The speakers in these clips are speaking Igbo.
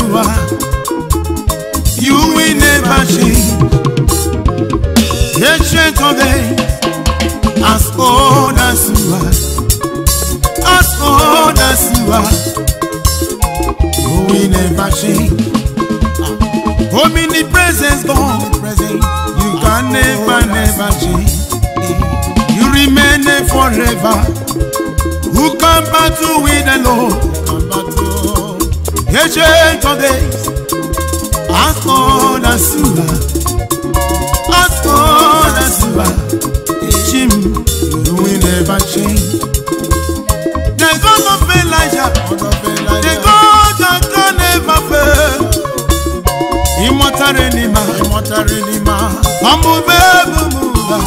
you are. You will never change. Ancient of days, as old as you are, as old as you are, you will never change. Omnipresence God, you can never change. You remain forever. Who can battle with the Lord? Ancient of days, as old as you are, as old as you are, Jim, you will never change. The God of Elijah, the God that can never fail. Immortal Renima, unmovable,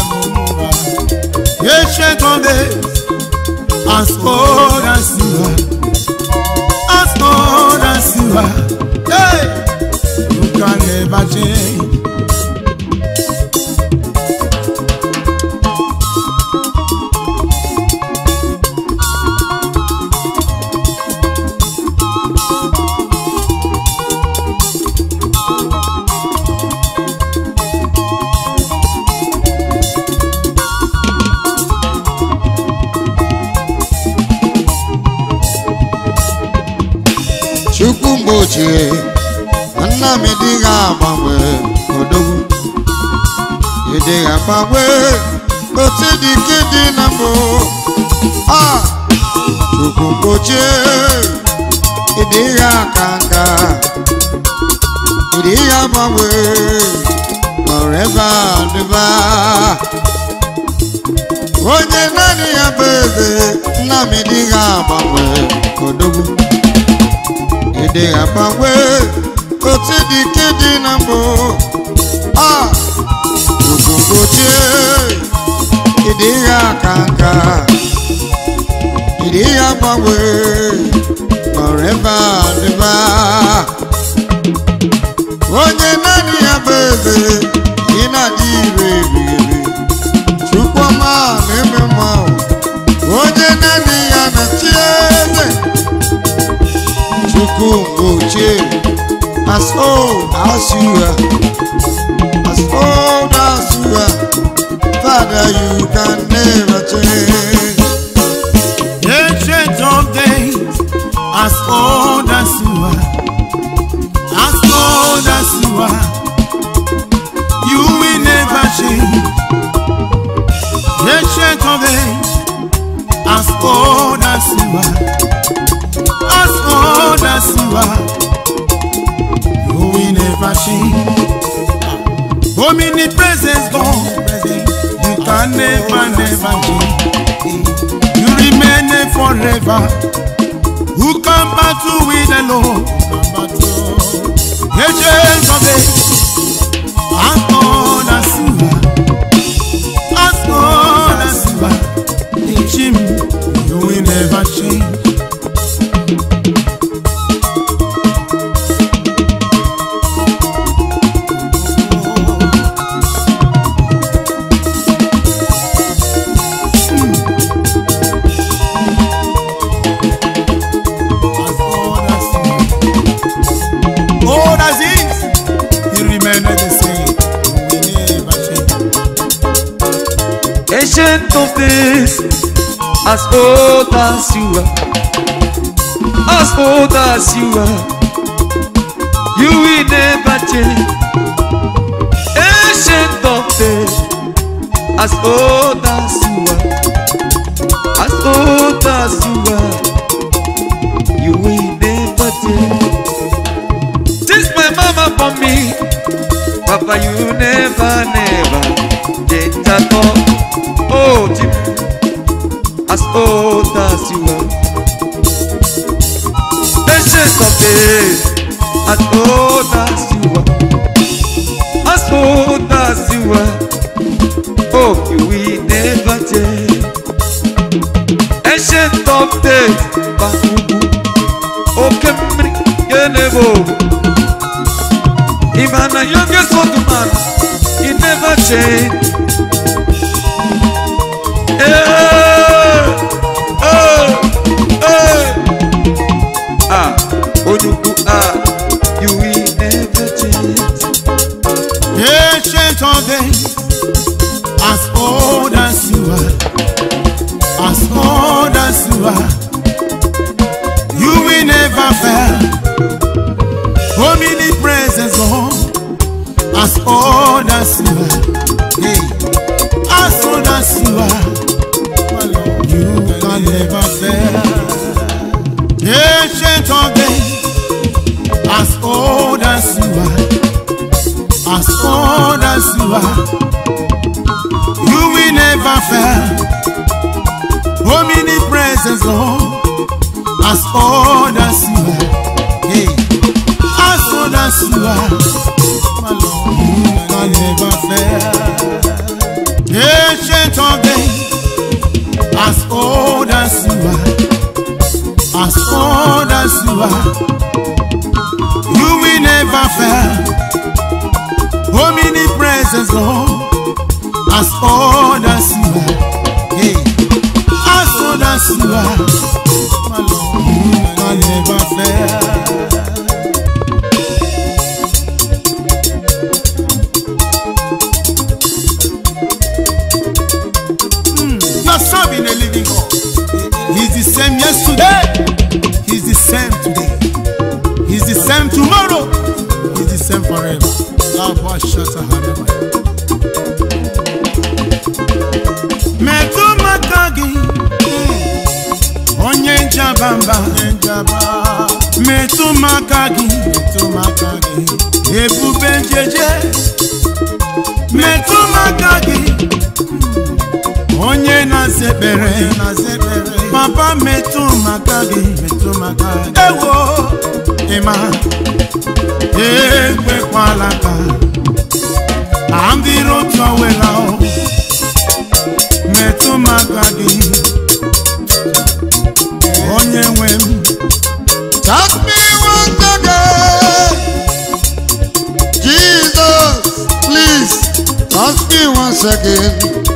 ancient of days, as old as you are, as old as you are, hey, you can never change. Chukwumboche, Anna Mediga Bawe, Odogu, Yediga Bawe, Otidi Kidi Nambo, Ah, Chukwumboche, Yediga Kanga, Yediga Bawe, forever and ever. Onye nani ya bebe, Anna Mediga Bawe, Odogu. Ede abawe, oti di kedi nambo. Ah, ukumboche. Ede akanga. Ede abawe, forever and ever. Onye nani ya bebe, ina di baby. Chukwama neme mao. Onye nani ya nachieze. Chukwumboche, as old as you are, as old as you are, Father, you can never change. Ancient of days, as old as you are, as old as you are, you will never change. Ancient of days, as old as you are, as old as you are, you will never change. Omnipresence God, you can never change. You remain forever. Who can battle with the Lord? Ancient of days, as old as you are, as old as you are, Jim, you will never change. Ancient of days, as old as you are, as old as you are, you will never change. Ancient of days, as old as you are, as old as you are, you will never change. Since my mama for me, Papa, you never change at all. Oh, Jim, as old as you are, ancient of days, as old as you are, as old as you are, oh, you will never change. Ancient of days, Bahubu, oh, Kemri, Yenebo, even the youngest old man, he never changed. You will never change. Ancient of days, as old as you are, as old as you are, you will never fail. Omnipresence, Lord, as old as you are, hey, as old as you are, you can never fail. Ancient of days, as old as you are, as old as you are, you will never fail. Omnipresence, Lord, as old as you are, hey, as old as you are, my Lord, you can never fail. Ancient of days, as old as you are, as old as you are, you will never fail. Omnipresence, Lord, as old as you are, hey, as old as you are, my Lord, you can never fail. You're serving a living God. He's the same yesterday, He's the same today, He's the same tomorrow, He's the same forever. Metu makagi onye njabamba metu makagi ebube njeje metu makagi onye nazebere papa metu makagi ewo ema ekwekwala ka ambiro twawela metu makagi onye nwem. Touch me once again, Jesus, please touch me once again.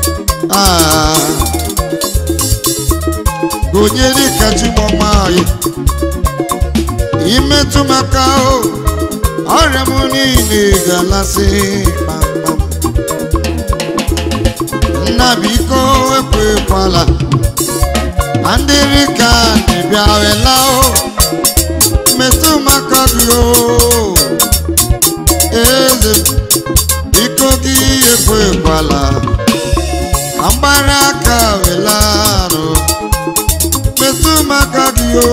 Gonyeri kachimomai imetu makao aremuni ni galasi nabiko ekwe pala andirika ni biawelao metu makagio eze ikogi ekwe pala ambaraka velano metu makagio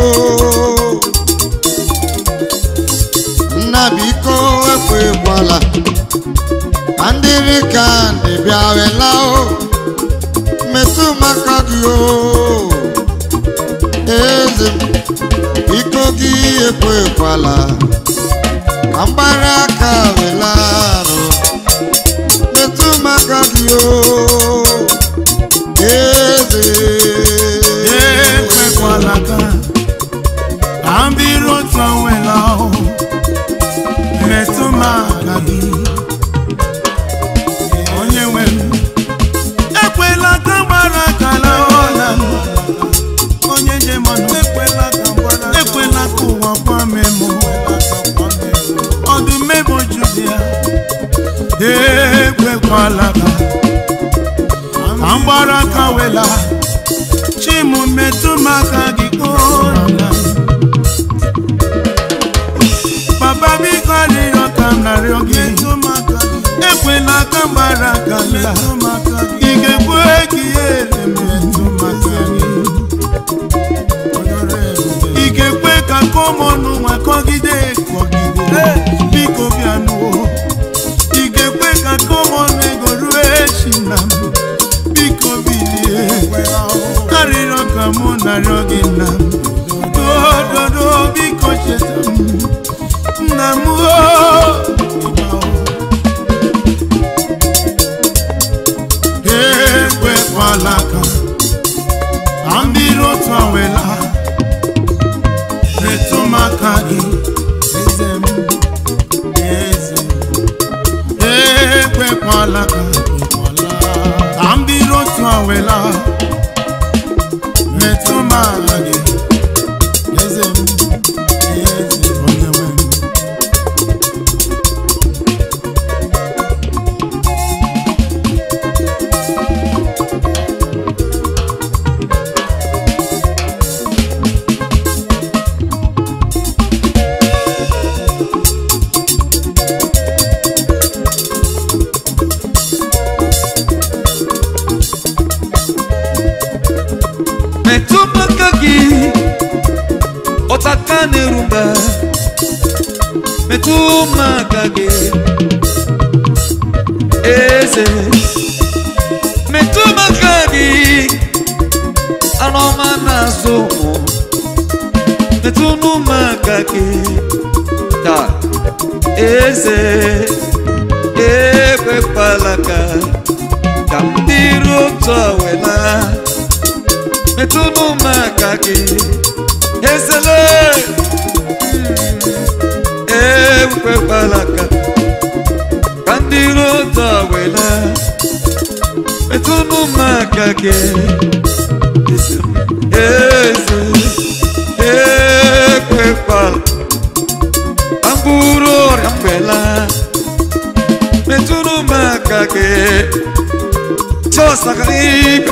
nabiko ekwe pala andirika ni biawelao metu makagio eze ikogi ekwe pala ambaraka velano metu makagio eze ekwe pala ka ambiro twawela metu makagi onye nwem ekwela ka baraka la ola onye jemonu ekwela ka ụwa kwa memo ọdụm ebo jubia ekwekwala ka ambaraka wela chimu metu makagi kola baba biko arịrịọ ka m narịọ gị ekwela ka mbaraka la ị ga-ekwe ka ihe metu makagi ị ga-ekwe ka kọmọnụ nwa kọgide biko bịanụo ị ga-ekwe ka kọmọnụ ego ruo echi na m biko bilie arịrịọ ka mụ narịọ gị na m dododo biko cheta m nna m ekwekwala ka ambiri otu awela metu makagi eze m ekwekwala ka ambiri otu awela metu makagi metụ m aka gị eze metụ m aka gị arụma na-azụ ụmụ metụ m aka gị taa eze ekwekwala ka m dịrị otu awela metụ m aka gị ezele ekwekwala ka m dịrị otu awela metụ m aka gị eze ekwekwala ka m bụrụ ọrịa mgbela metụ m aka gị chọsakaribe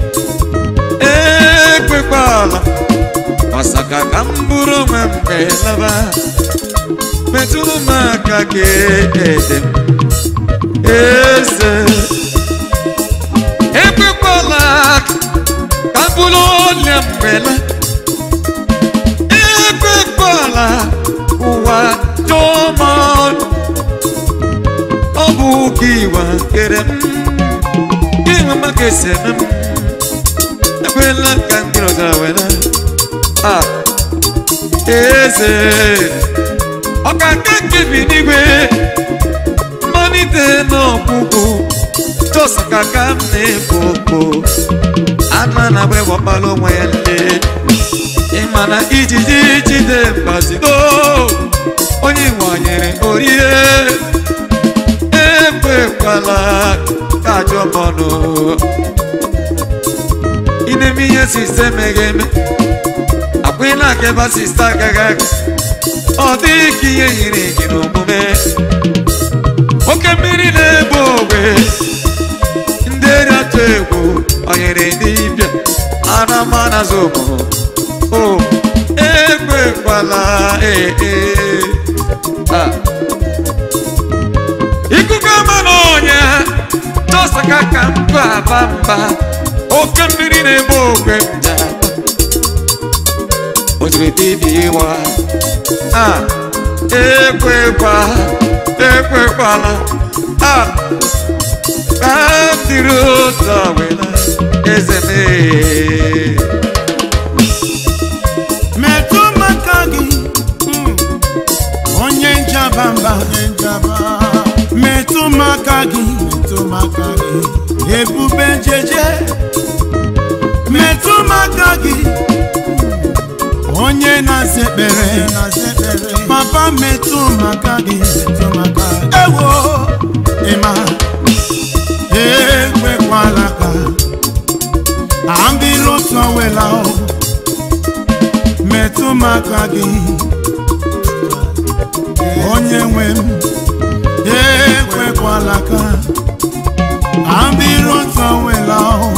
ekwekwala masaka ka m bụrụ onwe m mgbelaba metụ m aka gị ede eze ekwekwala ka m bụrụ onye mgbela ekwekwala ụwa jọma ọ bụ gị iwa kere m gị nwe maka esi eme m ekwela ka m gịrị ọzara wela eze ọkaka nke bi n'igwe mmalite n'ọkpụkpụ chọsaka ka m na-efu okpo anụ na-agba ịgbakpala onwe ya nle ịma na ijiji jide mbazido onye nwanyere orie ekwekwala ka ajọ mọnụ ineme ihe sistem ga-eme akwụla aka ebe sista agaghị aga ọ dịghị ka ihe yiri gị n'omume oke mmiri na-egbu ogwe ndị eri atụ egwu onyere dibịa anamana zobo o ekwekwala ikuku ama n'ọnya chọsaka ka mbụ aba mba oke mmiri na-egbu ogwe mja o jiri dibịa ịwa ekwekwala ka m dịrị otu awela eze mee metụ maka gị onye njabamba metụ maka gị ebube njeje metụ maka gị onye na-aza ekpere papa metụ maka gị ewo ịma ekwekwala ka ambịrị otu awela metụ maka gị onye nwe m ekwekwala ka ambịrị otu awela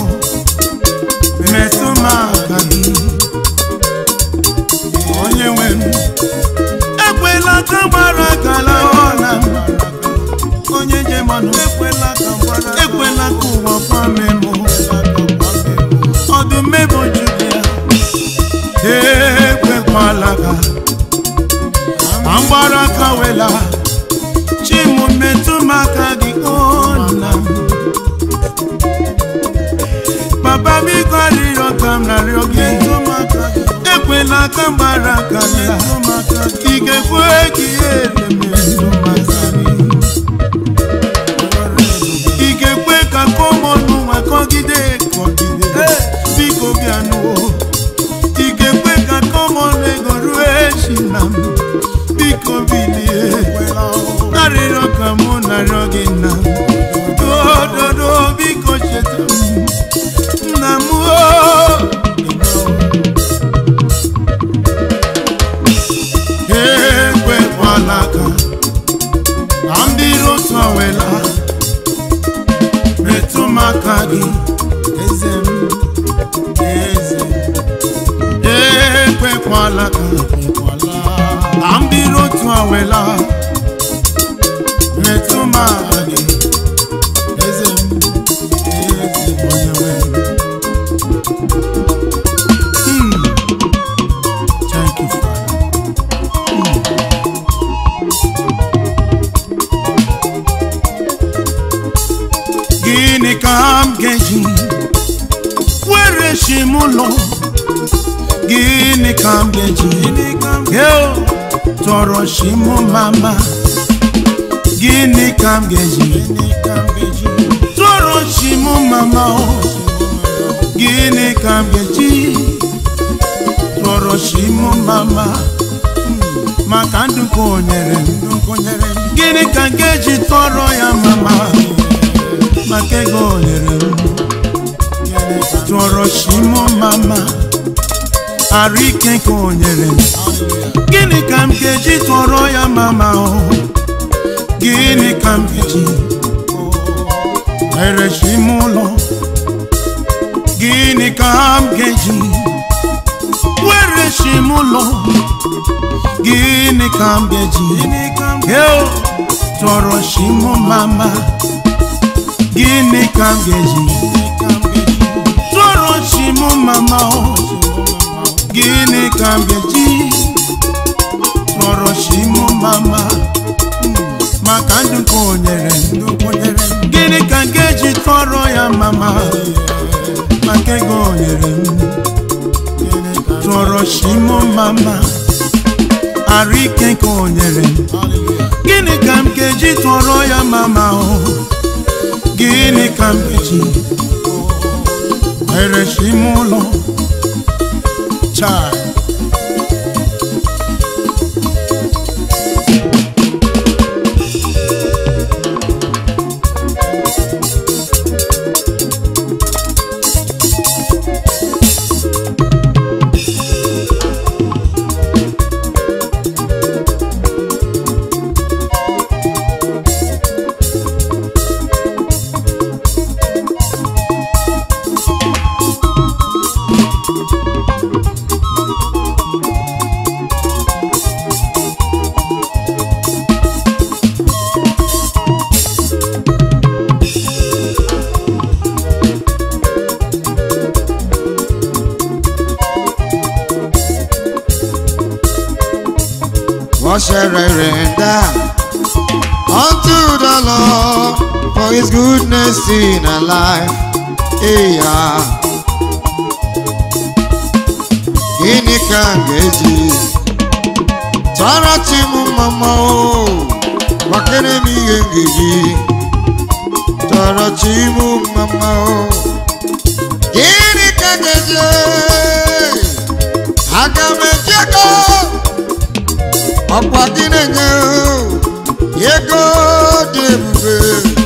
metụ maka gị onye nwe m ekwela ka gbara gala ọla onye je manụ ekwela ka ụwa kwamemụ ọdụm ebo Judia ekwekwala ka mgbara aka wela chimu metụ maka gị ọna papa biko arịrịọ ka m narịọ gị ekwela ka mgbara aka ya ị ga-ekwe gị ị ga-ekwe ka kọmọnụ nwa kọgide biko bịanụ ị ga-ekwe ka kọmọnụ ego ruo echi na m biko bilie narịrịọ ka mụ narịọ gị nna dododo biko cheta m nna m ekwekwala ka ndị otu awela metụ maka gị eze m ekwekwala ka ndị otu awela metụ maka gị eze m onye nwe Thank you, Father. ụlọ gịnị ka m ga-eji tọrọ chi m mama gịnị ka m ga-eji tọrọ chi m mama gịnị ka m ga-eji tọrọ chi m mama maka ndụ ka o nyere m gịnị ka m ga-eji tọrọ ya mama maka ego o nyere m tọrọ chi m mama arụ ike ka o nyere m gịnị ka m ga-eji tọrọ ya mama gịnị ka m ga-eji mere chi m ụlọ gịnị ka m ga-eji were chi m ụlọ gịnị ka m ga-eji tọrọ chi m mama gịnị ka m ga-eji tọrọ chi m mama gịnị ka m ga-eji tọrọ chi m mama maka ndụ ka o nyere gịnị ka m ga-eji tọrọ ya mama maka ego o nyere m tọrọ chi m mama arụ ike ka o nyere m gịnị ka m ga-eji tọrọ ya mama gịnị ka m ga-eji mere chi m ụlọ chai What shall I render unto the Lord for his goodness in our life? Yeah. Gịnị ka m ga-eji tọrọ chi m mama gbakere m ihe m ga-eji tọrọ chi m mama gịnị ka m ga-eji aga m eji ego ọkwa gị na-enye ego dị ebube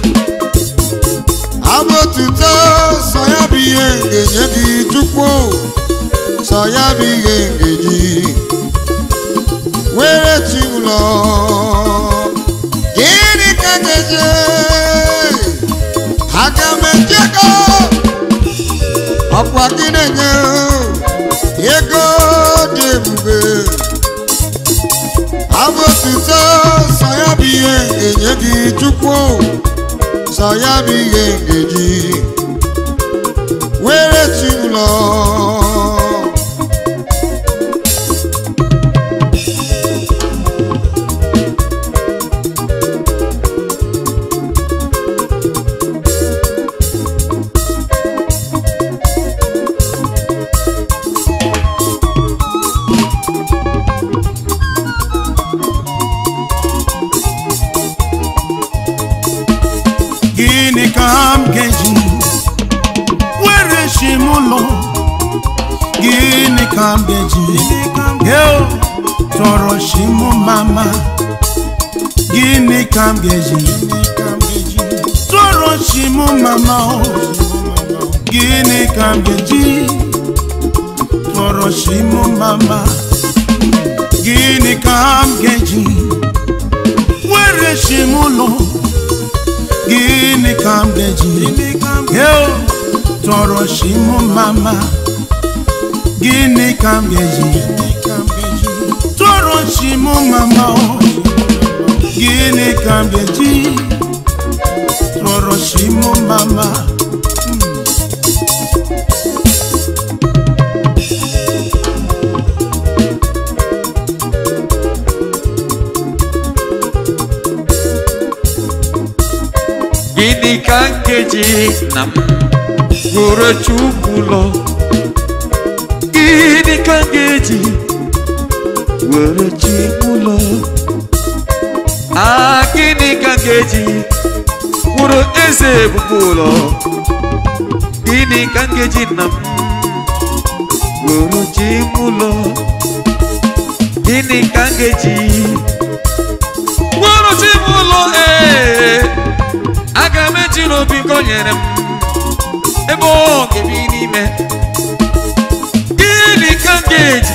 abụ otuto sọ ya bụ ihe ga-enye gị Chukwu sọ ya bụ ihe ga-eji were chi ụlọ gịnị ka ga-eje aga m eji ego ọkwa gị na-enye ego dị ebube abụ otuto sọ ya bụ ihe ga-enye gị Chukwu sọ ya bụ ihe ga-eji were chi ụlọ gịnị ka m ga-eji were chi m ụlọ gịnị ka m ga-eji tọrọ chi m mama gịnị ka m ga-eji tọrọ chi m mama gịnị ka m ga-eji tọrọ chi m mama gịnị ka m ga-eji were chi m ụlọ gịnị ka m ga-eji tọrọ chi m mama gịnị ka m ga-eji tọrọ chi m mama gịnị ka m ga-eji tọrọ chi m mama Gịnị ka nkeji na m gụrụ Chukwu ụlọ gịnị ka m ga-eji were chi ụlọ? Gịnị ka m ga-eji wụrụ eze ebube ụlọ? Gịnị ka m ga-eji nna m were chi ụlọ? Gịnị ka m ga-eji were chi ụlọ? Aga m eji n'obi nke o nyere m ebe ọ ga-ebi n'ime. Gịnị ka m ga-eji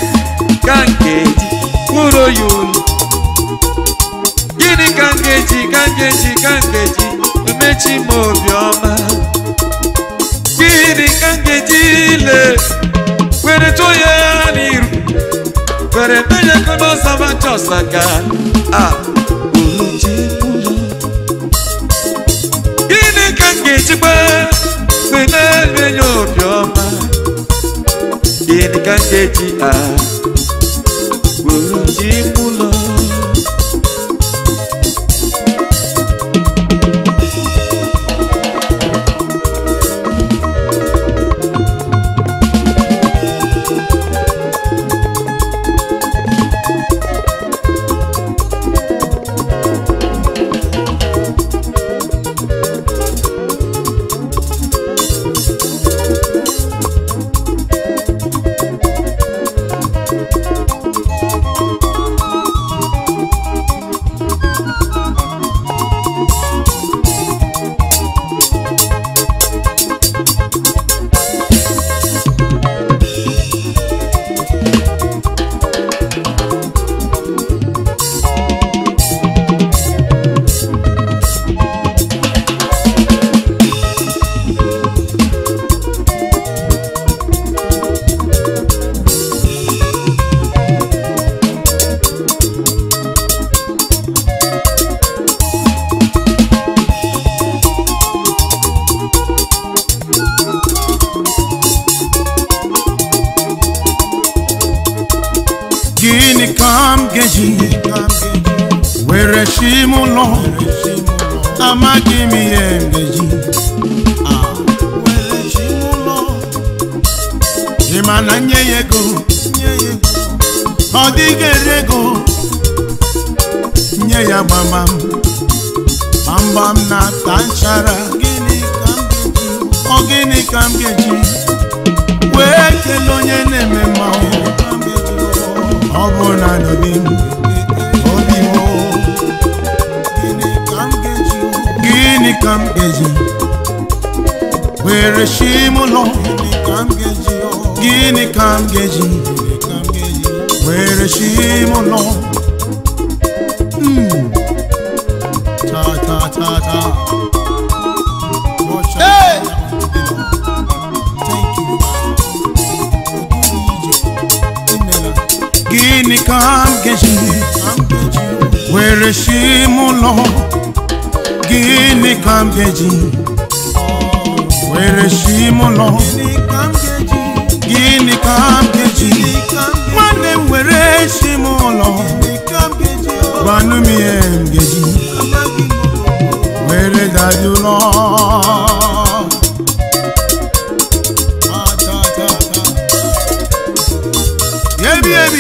wụrụ ya ụlọ? Gịnị ka m ga-eji emechi m obiọma? Gịnị ka m ga-eji ile were tụọ ya n'iru, were menye ka n'ọzaba chọsaka oluchi ụlọ? Gịnị ka m ga-ejikwa wee na-enye obiọma? Gịnị ka m ga-eji oluchi ụlọ? Gịnị ka m ga-eji were chi m ụlọ? Amaghị m ihe m ga-eji were chi m ụlọ. Ị ma na nye ya ego, ọ dịghị ere ego. Nye ya gbamgbam na-ata nchara. Gịnị ka m ga-eji wee kelee onye na-eme mma? Ọ bụ na obi m gịnị ka m ga-eji were chi m ụlọ? Gịnị ka m ga-eji were chi m ụlọ? Gịnị ka m ga-eji were chi m ụlọ? Gịnị ka m ga-eji were chi m ụlọ? Gịnị ka m ga-eji nwanne m were chi m ụlọ? Gwanụ m ihe m ga-eji were daji ụlọ? Ebi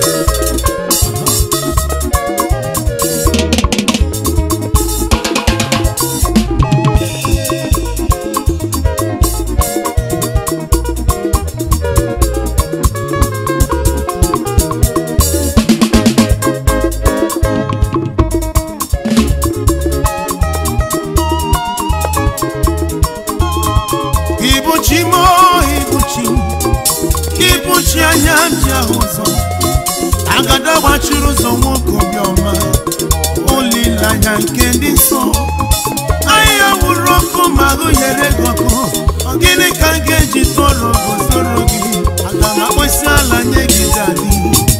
ibuchi anya ji ụzọ agada gbachiri ụzọ nwoke obiọma, olileanya nke ndị nsọ. Ahịa wụrụ ọkụ ma gụnyere gọkụ. Gịnị ka m ga-eji tọrọ gozoro gị? Aga m akpọsi ala nye gị dadi.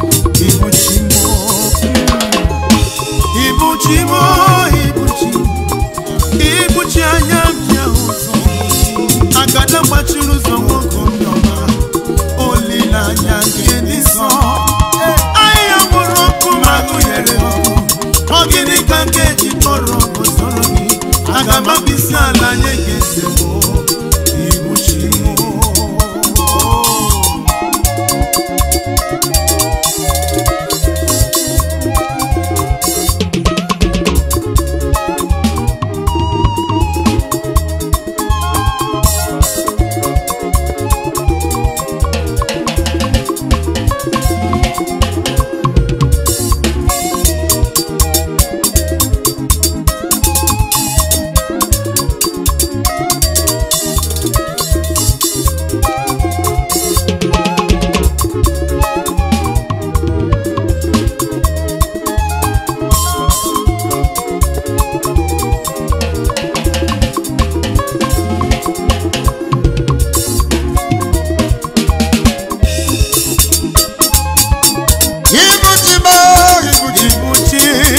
Ibuchi anya ji ụzọ agada gbachiri ụzọ nwoke obiọma, olileanya nke ndị nsọ. Ahịa wụrụ ọkụ ma gụnyere gọkụ. Gịnị ka m ga-eji tọrọ gozoro gị? Aga m akpọsi ala nye gị eze m. Ibuchi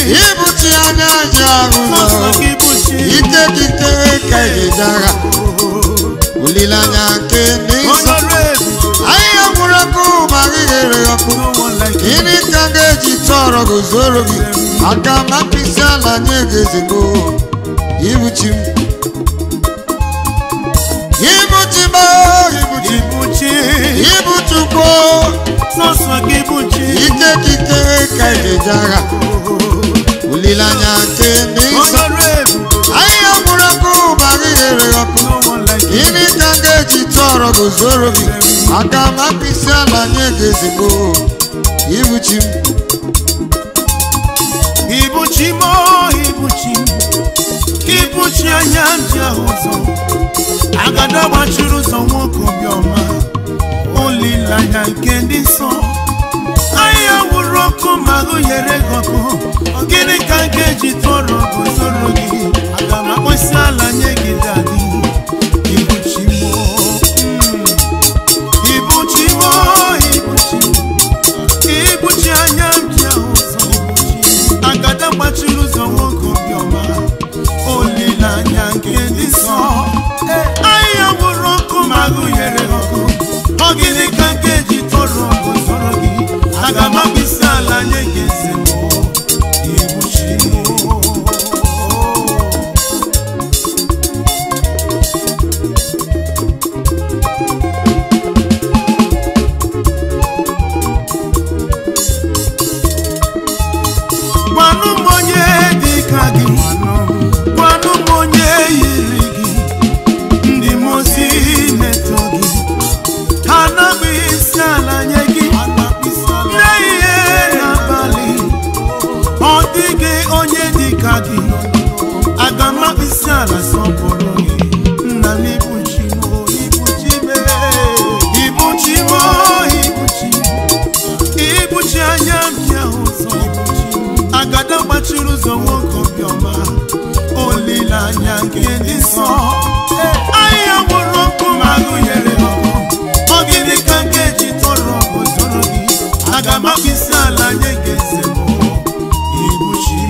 Ibuchi anya sọsọ jaruzo gị bụ chi ike kikere ka ejara olilanya nke n'iso onye ọrụ ebube ahịa gwụrụ ọkụ ma gị ghere ọkụ no one like you gịnị ka m ga-eji tọrọ gozoro gị aka m apịsị ala nye gị ezigbo ibuchi m ibuchi m ibuchi ịbụ chi ibuchukwu sọsọ gị bụ chi ike kikere ka ejara olilanya nke onye n'iso ọrụ ebube ahịa gwụrụ ọkụ ma gị ghere ọkụ no one like you gịnị ka m ga-eji tọrọ gozoro gị aka m apịsị ala nye gị ezigbo ibuchi m ịbụ chi m ịbụ chi m ịbụ chi anya ndị ahụ ụzọ agada gbachiri ụzọ nwoke obiọma olileanya nke ndị nsọ ahịa wụrụ ọkụ ma gụnyere gị ọkụ gịnị ka m ga-eji tọrọ gozoro gị aga m akpịsị ala nye gị dadị ịbụ chi m ịbụ chi m ịbụ chi m ịbụ chi anya ndị ahụ ụzọ agada gbachiri ụzọ nwoke obiọma olileanya nke ndị nsọ ahịa wụrụ ọkụ ma gụnyere ọkụ ọ gịnị ka m ga-eji tọrọ gozoro gị aga m akpịsị ala nye gị eze m ịbụ chi gwanụ m onye dị ka gị gwanụ m onye yiri gị ndị mozi na-eto gị ha na-akpụ isi ala nye gị n'ehihie n'abalị ọ dịghị onye dị ka gị aga m akpụ isi ala sọpụrụ gị nna m ịbụ chi m ịbụ chi m ịbụ chi m ịbụ chi ịbụ chi anya bịa ụzọ agada gbachiri ụzọ nwoke obiọma olileanya nke ndị nsọ ahịa gwụrụ ọkụ ma gụnyere ọkụ ọ gịnị ka m ga-eji tọrọ gozoro gị aga m akpịsị ala nye gị eze m ịbụ chi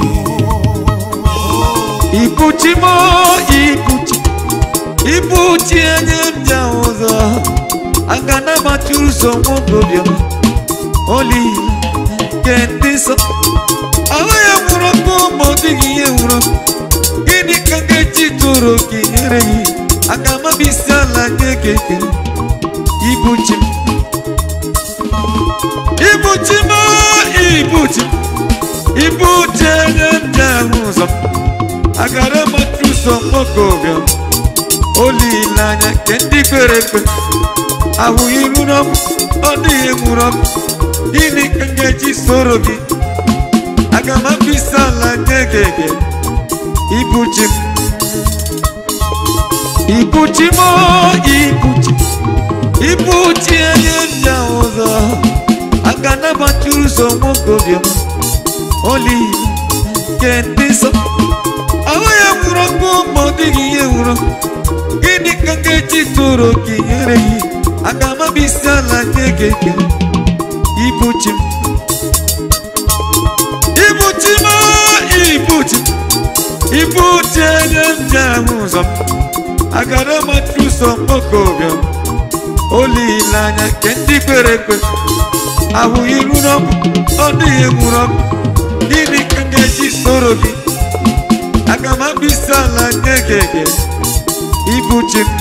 Ibuchi mo, ibuchi, ibuchi anya mbịa ụzọ agana gbachiri ụzọ nwoke obiọma oli nke ndị nsọ ahụ ya nwụrụ ọkụ ma ọ dịghị ihe nwụrụ ọkụ gịnị ka m ga-eji tụrụ gị nyere gị aga m abịsị ala nye gị ekele ibuchi m ibuchi mo, ibuchi ibuchi anya mbịa ụzọ agara gbachiri ụzọ nwoke obiọma olileanya nke ndị kwere ekwe ahụghị nwụrụ ọkụ ọ dịghị nwụrụ ọkụ gịnị ka m ga-eji soro gị aga m abịsị ala nye gị ekele ibuchi m ibuchi m ibuchi ibuchi anya mbịa ụzọ agana gbachiri ụzọ nwoke obiọma olileanya nke ndị nsọ ahụ ya nwụrụ ọkụ ma ọ dịghị ihe nwụrụ gịnị ka m ga-eji tụrụ gị nyere gị aga m abịsị ala nye gị ekele ibuchi m ibuchi m ibuchi ibuchi anya mbịa ụzọ agara gbachiri ụzọ nwoke obiọma olileanya nke ndị kwere ekwe ahụghị nwụrụ ọkụ ọ dịghị nwụrụ ọkụ gịnị ka m ga-eji soro gị aga m abịsị ala nye gị ekele ibuchi m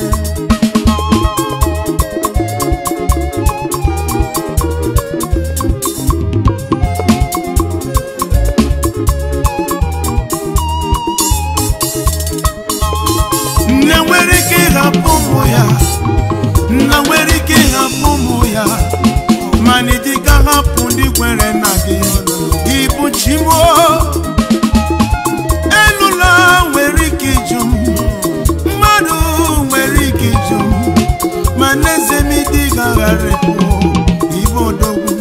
nne nwere ike ịhapụ ụmụ ya nna nwere ike ịhapụ ụmụ ya mana ịdị ka hapụ ndị kwere na gị ịbụ chi m elula nwere ike ịjụ m mmadụ nwere ike ịjụ m mana eze m ịdị gagharịpụ ibe odogwu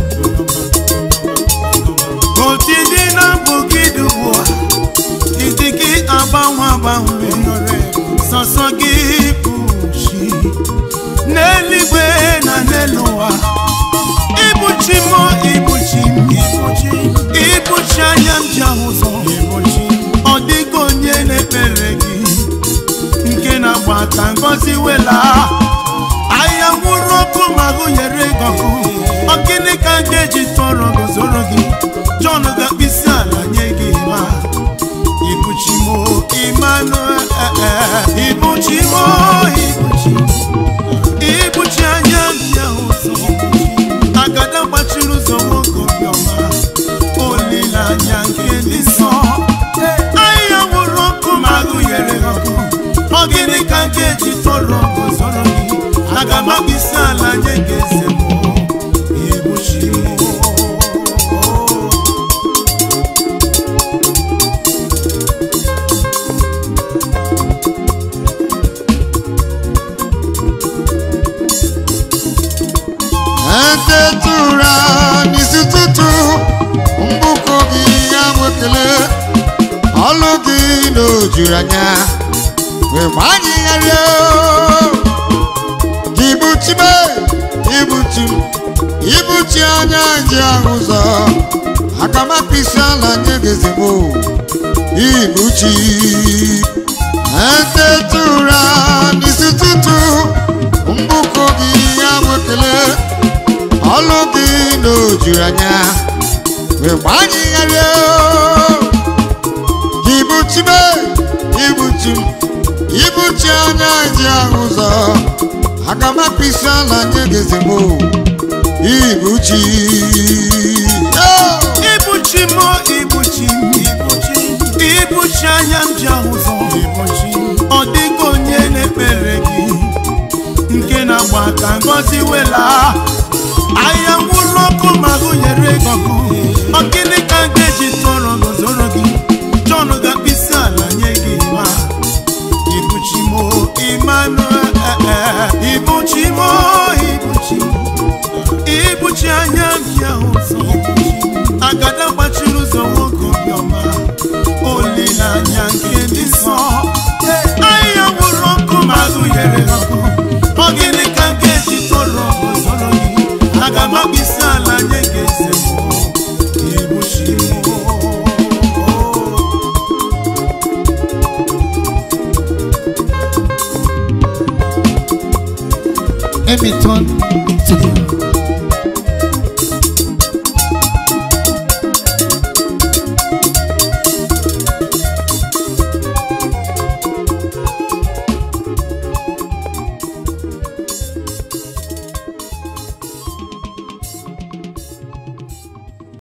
otu ịdị na-abụ gị dugbu ịdị gị agbanwe agbanwe sọsọ gị bụ chi n'eluigwe na n'elu ụwa ibuchi m ibuchi anya m ji ahụ na-agba ka ngozi wela ahịa nwụrụ ọkụ ma gụnyere gọkụ ọ gịnị ka m ga-eji tọrọ gozoro gị John ga-akpịsị ala nye gị ma Ibuchimo Emmanuel Ibuchimo Ibuchi anya ndị ahụ ụzọ agada gbachiri ụzọ nwoke obiọma olileanya nke ndị nsọ ahịa nwụrụ ọkụ ma gụnyere ọkụ ọ gịnị ka m ga-eji tọrọ gozoro gị aga m akpịsị ala nye gị eze m Ibuchimo Tetura n'isututu mbuko gị ya nwekele ọlụ gị n'ojuru anya wee gbanyegharịa Ibuchime Ibuchi anya ndị ahụ ụzọ aka m akpịsị ala nye gị eze m Ibuchi Tetura n'isututu mbuko gị ya nwekele ọlụ gị n'ojuru anya wee gbanyegharịa Ibuchime Ibuchi anya ndị ahụ ụzọ aga m akpịsị ala nye gị eze m Ibuchi Ibuchi anya m ji ahụ ụzọ ọ dịghị onye na-ekpere gị nke na-agba ka ngozi wela ahịa nwụrụ ọkụ ma gụnyere gọgụ ọ gịnị ka m ga-eji tọrọ gozoro gị John ga-akpịsị ala nye gị ma Ibuchimo Emmanuel Ibuchimo Ibuchi anya gị ahụ ụzọ agada gbachiri ụzọ nwoke obiọma olileanya nke ndị nsọ ahịa nwụrụ ọkụ ma gụnyere ọkụ ọ gịnị ka m ga-eji tọrọ gozoro gị aga m akpịsị ala nye gị eze m Ibuchimo Let me turn to you.